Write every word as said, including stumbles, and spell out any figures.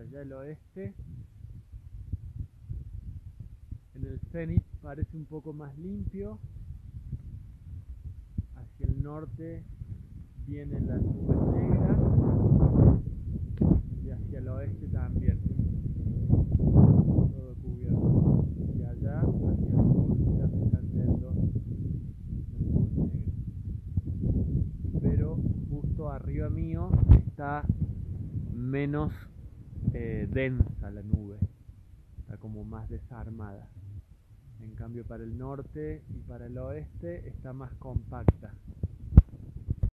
allá el oeste. En el cenit parece un poco más limpio. Hacia el norte vienen las nubes negras y hacia el oeste también. Todo cubierto. Y allá, hacia el sur, ya se están yendo las nubes negras. Pero justo arriba mío está menos eh, densa la nube. Está como más desarmada. En cambio para el norte y para el oeste está más compacta.